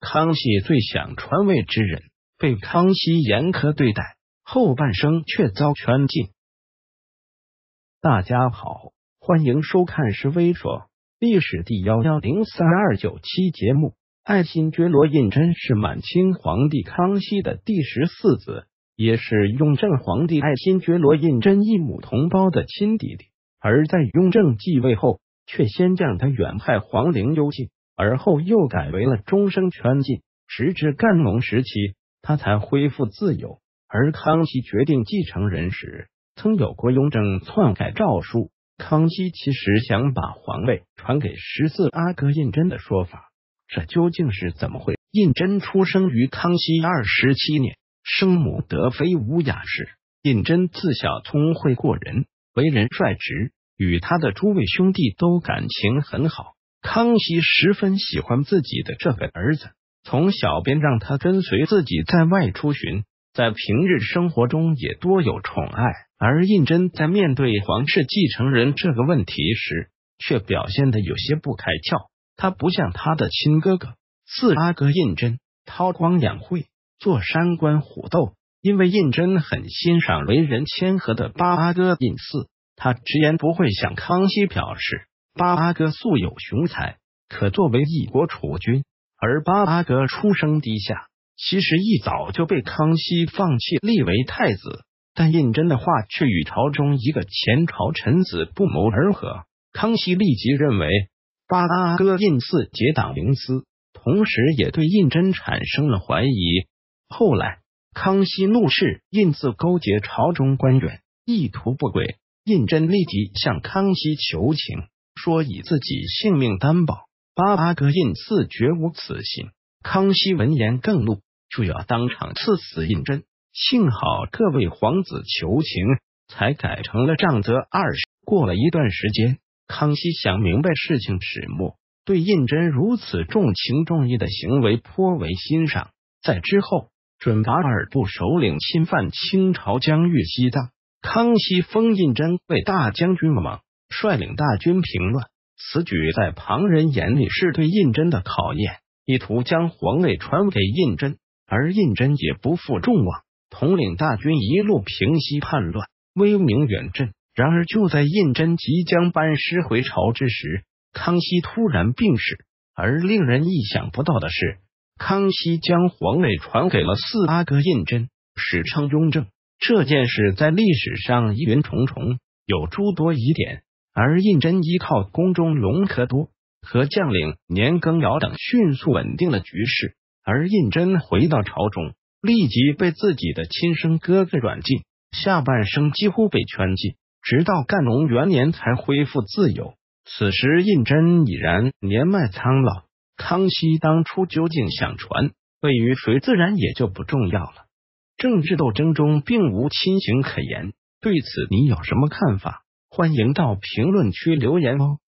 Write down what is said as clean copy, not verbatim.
康熙最想传位之人，被康熙严苛对待，后半生却遭圈禁。大家好，欢迎收看是微说历史第1103297节目。爱新觉罗胤禛是满清皇帝康熙的第14子，也是雍正皇帝爱新觉罗胤禛异母同胞的亲弟弟。而在雍正继位后，却先将他远派皇陵幽禁，而后又改为了终生圈禁，直至干隆时期，他才恢复自由。而康熙决定继承人时，曾有过雍正篡改诏书，康熙其实想把皇位传给14阿哥胤禛的说法，这究竟是怎么回事？胤禛出生于康熙27年，生母德妃乌雅氏。胤禛自小聪慧过人，为人率直，与他的诸位兄弟都感情很好。康熙十分喜欢自己的这个儿子，从小便让他跟随自己在外出巡，在平日生活中也多有宠爱。而胤禛在面对皇室继承人这个问题时，却表现得有些不开窍。他不像他的亲哥哥四阿哥胤禛韬光养晦，做山官虎斗。因为胤禛很欣赏为人谦和的八阿哥胤祀，他直言不讳向康熙表示，八阿哥素有雄才，可作为一国储君。而八阿哥出生低下，其实一早就被康熙放弃立为太子，但胤禛的话却与朝中一个前朝臣子不谋而合。康熙立即认为八阿哥胤祀结党营私，同时也对胤禛产生了怀疑。后来康熙怒视胤祀勾结朝中官员，意图不轨，胤禛立即向康熙求情，说以自己性命担保，八阿哥胤祀绝无此心。康熙闻言更怒，就要当场赐死胤禛。幸好各位皇子求情，才改成了杖责20。过了一段时间，康熙想明白事情始末，对胤禛如此重情重义的行为颇为欣赏。在之后准噶尔部首领侵犯清朝疆域西藏，康熙封胤禛为大将军王，率领大军平乱。此举在旁人眼里是对胤禛的考验，意图将皇位传给胤禛。而胤禛也不负众望，统领大军一路平息叛乱，威名远震。然而就在胤禛即将班师回朝之时，康熙突然病逝。而令人意想不到的是，康熙将皇位传给了四阿哥胤禛，史称雍正。这件事在历史上疑云重重，有诸多疑点。而胤禛依靠宫中隆科多和将领年羹尧等迅速稳定了局势。而胤禛回到朝中，立即被自己的亲生哥哥软禁，下半生几乎被圈禁，直到干隆元年才恢复自由。此时胤禛已然年迈苍老，康熙当初究竟想传位于谁，自然也就不重要了。政治斗争中并无亲情可言，对此你有什么看法？欢迎到评论区留言哦。